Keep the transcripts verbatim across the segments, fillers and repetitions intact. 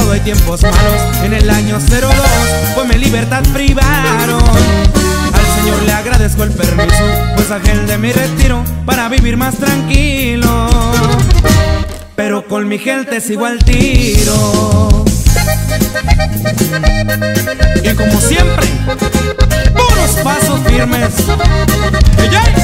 todo hay tiempos malos. En el año cero dos fue mi libertad privaron. Al Señor le agradezco el permiso, pues aquel de mi retiro para vivir más tranquilo. Pero con mi gente sigo al tiro. Y como siempre, puros pasos firmes. ¡Ey, ey!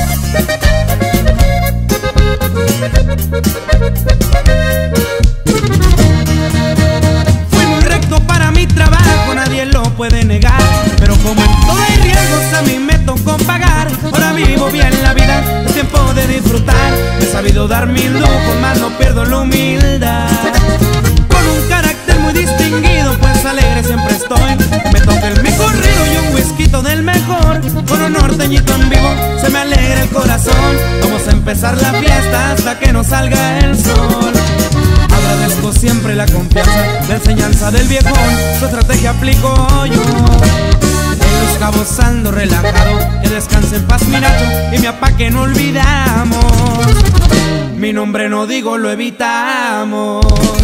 Fui muy recto para mi trabajo, nadie lo puede negar. Pero como en todo hay riesgos, a mí me tocó pagar. Ahora vivo bien la vida, es tiempo de disfrutar. He sabido dar mil lujos, más no pierdo la humildad. Con un carácter muy distinguido, pues alegre siempre estoy. Me toca el mi corrido y un whisky del mejor. Con un norteñito en vivo, se me alegra el corazón. Vamos a empezar la fiesta hasta que nos salga el sol. Agradezco siempre la confianza, la enseñanza del viejón. Su estrategia aplico yo. En Los Cabos ando relajado, que descanse en paz mi Nacho y mi papá que no olvidamos. Mi nombre no digo, lo evitamos.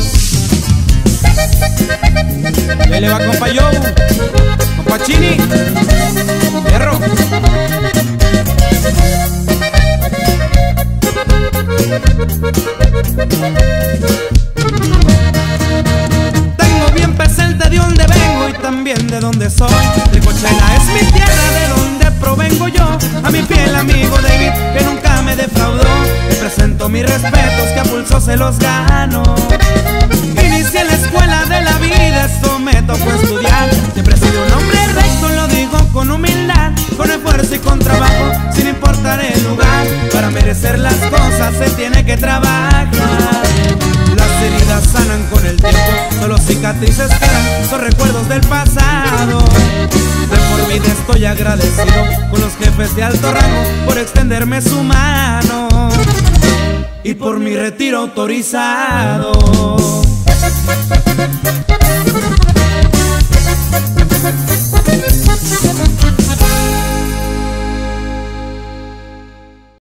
¿Qué le va, compa yo? Compa Chini, perro. Tengo bien presente de dónde vengo y también de dónde soy. Ricochela es mi tierra, de donde provengo yo. A mi fiel amigo David, que nunca me defraudó, le presento mis respetos, que a pulso se los gano. Inicié en la escuela de la vida, esto me tocó estudiar. Siempre he sido un hombre recto, lo digo con humildad, con esfuerzo y con trabajo, sin importar el lugar. Para merecer las cosas se tiene que trabajar. Las heridas sanan con el tiempo, solo cicatrices quedan, son recuerdos del pasado. De por vida estoy agradecido con los jefes de alto rango por extenderme su mano y por mi retiro autorizado.